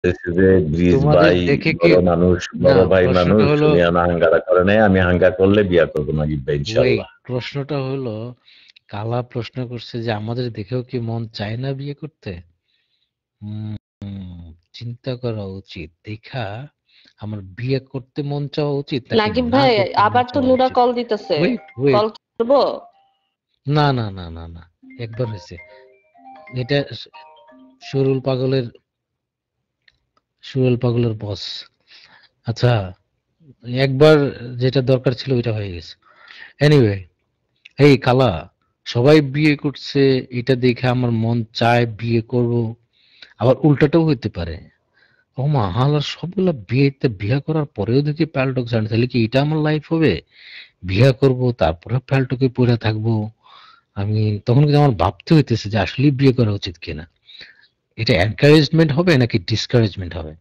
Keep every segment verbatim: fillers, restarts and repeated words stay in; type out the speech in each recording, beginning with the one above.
যে ব্রিজ তোমাদের ভাই দেখে কি বড় মানুষ, না বড় ভাই প্রশ্নটা মানুষ, হলো উনি হাঙ্গারা করে নাই। আমি হাঙ্গা করলে বিয়া করবো নাগিব ভাই ওই ইনশাল্লাহ। প্রশ্নটা হলো কালা প্রশ্ন করছে যে আমাদের দেখেও কি মন চায় না বিয়ে করতে? উম, চিন্তা করা উচিত দেখা আমার বিয়ে করতে মন চাওয়া উচিত নাকি নাগিব না ভাই করতে মন আবার তো চাওয়া নুরা উচিত? কল দিতেছে, ওয়েট ওয়েট কল করবো? না না না না না একবার হয়েছে এটা। সুরুল পাগলের সুরুল পাগলের বস। আচ্ছা একবার যেটা দরকার ছিল ওইটা হয়ে গেছে। এনিওয়ে, এই কালা সবাই বিয়ে করছে এটা দেখে আমার মন চায় বিয়ে করব, আবার উল্টাটাও হইতে পারে। ও মা হালার সবগুলা বিয়েতে বিয়ে করার পরেও যদি প্যালটক জানে তাহলে কি এটা আমার লাইফ হবে? বিয়ে করব তারপরে প্যালটকে পড়ে থাকবো আমি, তখন কিন্তু আমার ভাবতে হইতেছে যে আসলে বিয়ে করা উচিত কিনা। এটা এনকারেজমেন্ট হবে নাকি ডিসকারেজমেন্ট হবে?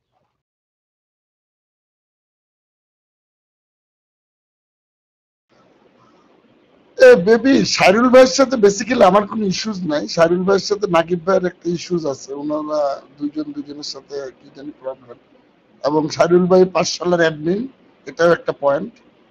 বেবি শাহরুল ভাইয়ের সাথে বেসিক্যালি আমার কোনো ইস্যুস নাই। শাহরুল ভাইয়ের সাথে নাগিব ভাইয়ের একটা ইস্যুস আছে, ওনারা দুজন দুজনের সাথে কি জানি প্রবলেম। এবং শাহরুল ভাই পাঁচ সালের অ্যাডমিন, এটাও একটা পয়েন্ট।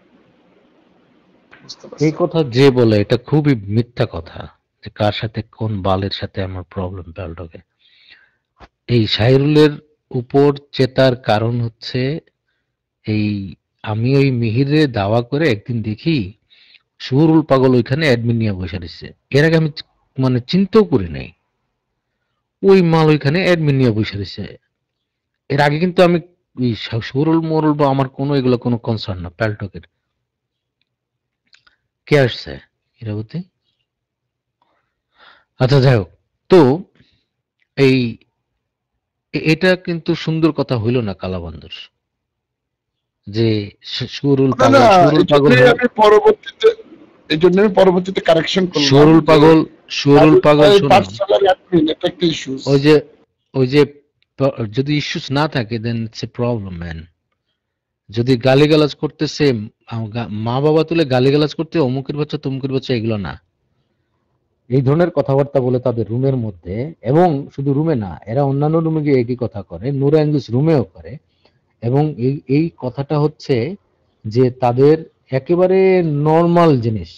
এই কথা যে বলে এটা খুবই মিথ্যা কথা যে কার সাথে কোন বালের সাথে আমার প্রবলেম প্যালটকে। এই শাহিরুলের উপর চেতার কারণ হচ্ছে এই আমি ওই মিহিরে দাওয়া করে একদিন দেখি সুরুল পাগল ওইখানে অ্যাডমিন নিয়ে বসে রয়েছে। এর আগে আমি মানে চিন্তাও করি নাই ওই মাল ওইখানে অ্যাডমিন নিয়ে বসে রয়েছে। এর আগে কিন্তু আমি সুরুল মরুল বা আমার কোনো এগুলো কোনো কনসার্ন না প্যালটকের। কে আসছে ইরাবতী? আচ্ছা যাই হোক, তো এই এটা কিন্তু সুন্দর কথা হইল না কালাবন্ধুর যে সুরুল পাগল সুরুল পাগল আমি পরবর্তীতে এই জন্য আমি পরবর্তীতে কারেকশন করলাম। সুরুল পাগল সুরুল পাগল এটা একটা ইস্যুস। ওই যে ওই যে যদি ইস্যুস না থাকে then it's a problem man. যদি গালিগালাজ করতেছে মা বাবা তুলে গালিগালাজ করতে অমুকের বাচ্চা তমুকের বাচ্চা এগুলো না, এই ধরনের কথাবার্তা বলে তাদের রুমের মধ্যে, এবং শুধু রুমে না এরা অন্যান্য রুমে গিয়ে একই কথা করে, নুরা ইংলিশ রুমেও করে। এবং এই এই কথাটা হচ্ছে যে তাদের একেবারে নর্মাল জিনিস,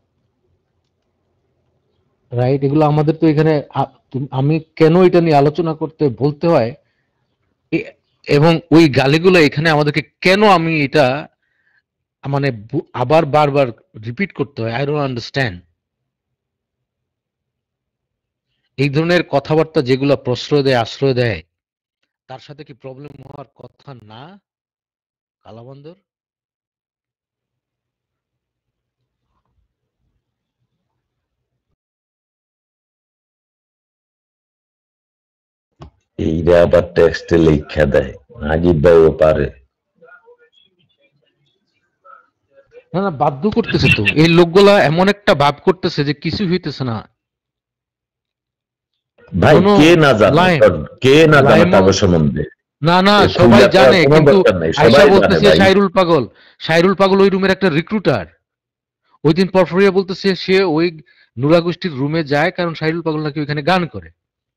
রাইট? এগুলো আমাদের তো এখানে আমি কেন এটা নিয়ে আলোচনা করতে বলতে হয় এবং ওই গালিগুলো এখানে আমাদেরকে কেন আমি এটা মানে আবার বারবার রিপিট করতে হয়, আই ডোন্ট আন্ডারস্ট্যান্ড। এই ধরনের কথাবার্তা যেগুলো প্রশ্রয় দেয় আশ্রয় দেয় তার সাথে কি প্রবলেম হওয়ার কথা না কালাবন্দর? এইরা আবার টেক্সটে লেখা দেয়, নাগিব ভাইও পারে। না না বাধ্য করতেছে তো, এই লোকগুলা এমন একটা ভাব করতেছে যে কিছু হইতেছে না। ভাই কে না জানে, কে না জানে কাগজ সম্বন্ধে? না না সবাই জানে, কিন্তু আয়শা বলতেছে শাহরুল পাগল, শাহরুল পাগল ওই রুমের একটা রিক্রুটার। ওই দিন পরফরিয়া বলতেছে সে ওই নুরা গোষ্ঠীর রুমে যায় কারণ শাহরুল পাগল নাকি ওইখানে গান করে,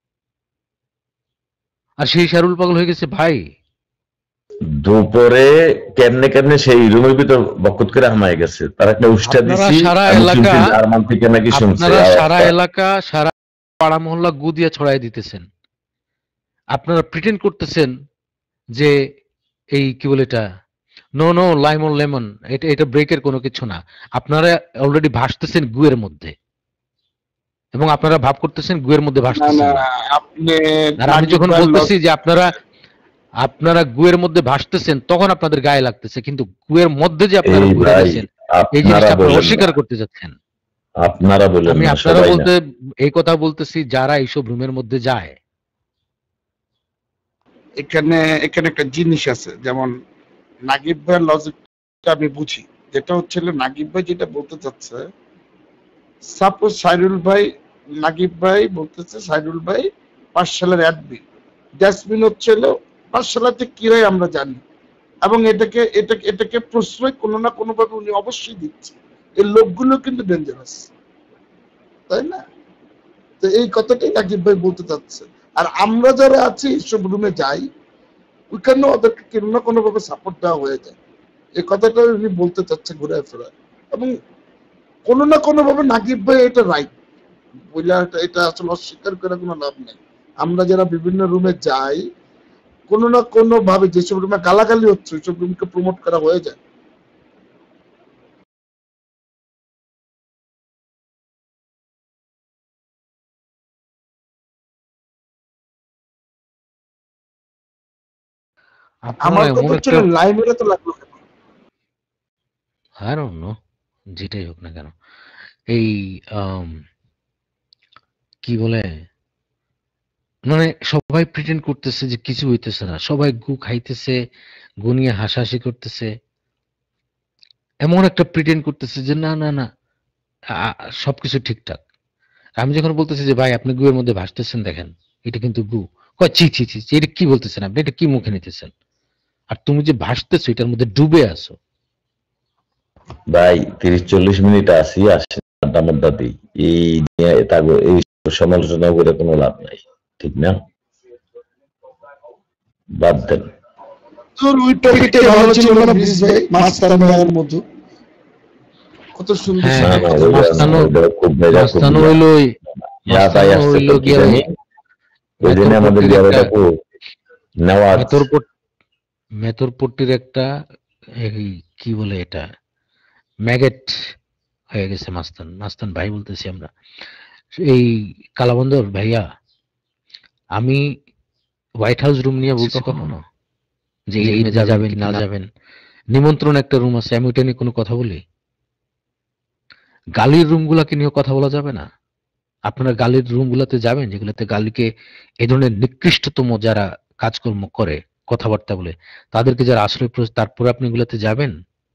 আর সেই শাহরুল পাগল হয়ে গেছে ভাই। দুপুরে কেমনে কেমনে সেই রুমের ভিতর বকত করে হামায় গেছে, তার একটা উষ্টা দিছি, সারা এলাকা জার্মান থেকে নাকি শুনছে, আপনারা সারা এলাকা সারা পাড়া মহল্লা গু দিয়ে ছড়াই দিতেছেন। আপনারা প্রিটেন্ড করতেছেন যে এই কি বলে এটা নো নো লাইমন লেমন, এটা এটা ব্রেকের কোনো কিছু না। আপনারা অলরেডি ভাসতেছেন গুয়ের মধ্যে এবং আপনারা ভাব করতেছেন গুয়ের মধ্যে ভাসতেছেন। আর আমি যখন বলতেছি যে আপনারা আপনারা গুয়ের মধ্যে ভাসতেছেন তখন আপনাদের গায়ে লাগতেছে, কিন্তু গুয়ের মধ্যে যে আপনারা ঘুরে গেছেন এই জিনিসটা আপনারা অস্বীকার করতে যাচ্ছেন। আপনারা বলেন, আমি আপনারা বলতে এই কথা বলতেছি যারা এইসব রুমের মধ্যে যায়। এখানে এখানে একটা জিনিস আছে, যেমন নাগিব ভাইয়ের লজিকটা আমি বুঝি, যেটা হচ্ছে নাগিব ভাই যেটা বলতে চাচ্ছে, সাপোজ সাইরুল ভাই নাগিব ভাই বলতেছে সাইরুল ভাই পাঁচ সালের অ্যাডমিন, জাসমিন হচ্ছে পাঁচ সালাতে কি হয় আমরা জানি, এবং এটাকে এটাকে এটাকে প্রশ্রয় কোনো না কোনো ভাবে উনি অবশ্যই দিচ্ছে। এই লোকগুলো কিন্তু ডেঞ্জারাস, তাই না? তো এই কথাটাই নাগিব ভাই বলতে চাচ্ছে। আর আমরা যারা আছি এইসব রুমে যাই ওইখানে ওদেরকে কোনো না কোনো ভাবে সাপোর্ট দেওয়া হয়ে যায়, এই কথাটা উনি বলতে চাচ্ছে ঘুরে ফেরা। এবং কোনো না কোনো ভাবে নাগিব ভাই এটা রাইট বলে এটা আসলে অস্বীকার করে কোনো লাভ নেই। আমরা যারা বিভিন্ন রুমে যাই কোনো না কোনো ভাবে যেসব রুমে গালাগালি হচ্ছে ওইসব রুমকে প্রমোট করা হয়ে যায়। আমার কথা হচ্ছে লাইভে তো লাগলো কেন? I don't know, যেটাই হোক না কেন এই কি বলে মানে সবাই প্রিটেন্ড করতেছে যে কিছু হইতেছে না, সবাই গু খাইতেছে, গু নিয়ে হাসাহাসি করতেছে, এমন একটা প্রিটেন্ড করতেছে যে না না না সবকিছু ঠিকঠাক। আমি যখন বলতেছি যে ভাই আপনি গুয়ের মধ্যে ভাসতেছেন দেখেন এটা কিন্তু গু, কয় ছি ছি ছি এটা কি বলতেছেন আপনি, এটা কি মুখে নিতেছেন, আর তুমি যে ভাসতেছো এটার মধ্যে ডুবে আছো। ভাই তিরিশ চল্লিশ মিনিট আসি আসে আড্ডা মাড্ডা দিই, এই নিয়ে এই সমালোচনা করে কোনো লাভ নাই, ঠিক না? বাদ দেন। তোর ওই টপিকটা ভালো ছিল না প্লিজ ভাই, মাস্টার ভাইয়ের মতো কত সুন্দর মাস্তানো খুব মজা মাস্তানো হইলো মাস্তানো হইলো গিয়া ওই দিন আমাদের জায়গাটা খুব নেওয়া মেতরপট মেতরপট্টির একটা কি বলে এটা ম্যাগেট হয়ে গেছে মাস্তান। মাস্তান ভাই বলতেছি আমরা। এই কালাবন্দর ভাইয়া আমি হোয়াইট হাউস রুম নিয়ে বলছি কখনো যে এই যাবেন না যাবেন, নিমন্ত্রণ একটা রুম আছে আমি ওইটা নিয়ে কোনো কথা বলি? গালির রুম গুলাকে নিয়ে কথা বলা যাবে না? আপনারা গালির রুম গুলাতে যাবেন যেগুলোতে গালিকে এই ধরনের নিকৃষ্টতম যারা কাজকর্ম করে কথাবার্তা বলে তাদেরকে যারা আশ্রয়, তারপরে আপনি এগুলাতে যাবেন?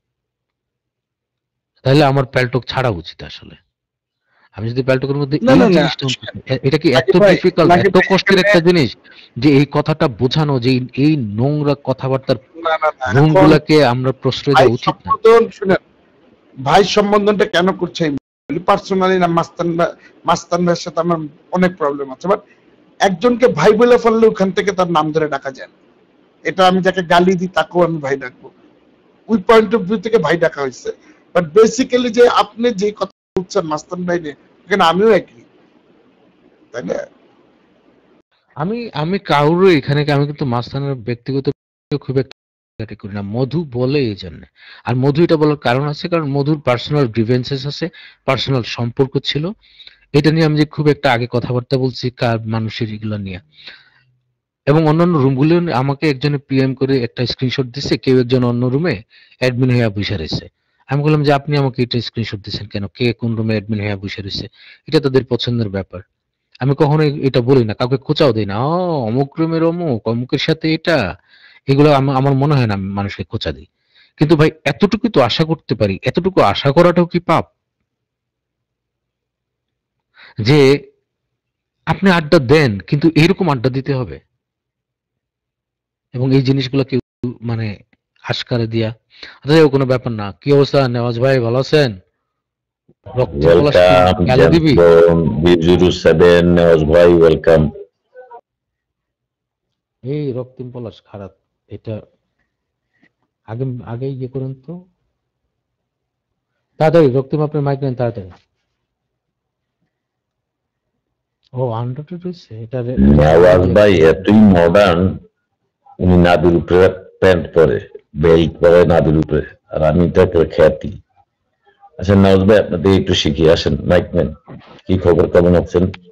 তাহলে আমার প্যালটক ছাড়া উচিত আসলে। আমি যদি প্যালটকের মধ্যে এটা কি এত ডিফিকাল্ট এত কষ্টের একটা জিনিস যে এই কথাটা বোঝানো যে এই নোংরা কথাবার্তার রুমগুলোকে আমরা প্রশ্রয় দেওয়া উচিত না? শুনেন ভাই সম্বোধনটা কেন করছে পার্সোনালি না, মাস্তান মাস্তান ভাইয়ের সাথে আমার অনেক প্রবলেম আছে, বাট একজনকে ভাই বলে ফেললে ওখান থেকে তার নাম ধরে ডাকা যায় না। এটা আমি যাকে গালি দিই তাকেও আমি ভাই ডাকবো, ওই পয়েন্ট অফ ভিউ থেকে ভাই ডাকা হয়েছে। বাট বেসিক্যালি যে আপনি যে কথা বলছেন মাস্তান ভাই নিয়ে এখানে আমিও এগ্রি, তাই না? আমি আমি কাউরে এখানে আমি কিন্তু মাস্তানের ব্যক্তিগত খুব একটা করি না, মধু বলে এই জন্য। আর মধু এটা বলার কারণ আছে, কারণ মধুর পার্সোনাল গ্রিভেন্সেস আছে, পার্সোনাল সম্পর্ক ছিল, এটা নিয়ে আমি যে খুব একটা আগে কথাবার্তা বলছি কার মানুষের এগুলো নিয়ে। এবং অন্যান্য রুমগুলো আমাকে একজনে পিএম করে একটা স্ক্রিনশট দিচ্ছে, কেউ একজন অন্য রুমে অ্যাডমিন হয়ে বসে রয়েছে। আমি বললাম যে আপনি আমাকে এটা স্ক্রিনশট দিচ্ছেন কেন, কে কোন রুমে অ্যাডমিন হয়ে বসে রয়েছে, এটা তাদের পছন্দের ব্যাপার। আমি কখনো এটা বলি না, কাউকে খোঁচাও দিই না, ও অমুক রুমের অমুক অমুকের সাথে এটা, এগুলো আমার মনে হয় না আমি মানুষকে খোঁচা দিই। কিন্তু ভাই এতটুকু তো আশা করতে পারি, এতটুকু আশা করাটাও কি পাপ? যে আপনি আড্ডা দেন কিন্তু এইরকম আড্ডা দিতে হবে এবং এই জিনিসগুলো কেউ মানে আশকারে দিয়া আচ্ছা কোনো ব্যাপার না। কি অবস্থা নেওয়াজ ভাই, ভালো আছেন? এই রক্তিম পলাশ খারাপ, এটা আগে আগে ইয়ে করুন তো তাড়াতাড়ি। রক্তিম আপনার মাইক নেন তাড়াতাড়ি। ও আন্ডারটেড হইছে এটা। নেওয়াজ ভাই এতই মডার্ন, উনি নাদুর উপরে প্যান্ট পরে, বেল্ট পরে নাদুর উপরে, আর আমি তাকে খ্যাতি। আচ্ছা নওয়াজ ভাই আপনাদের একটু শিখিয়ে আসেন, মাইক নেন। কি খবর, কেমন আছেন?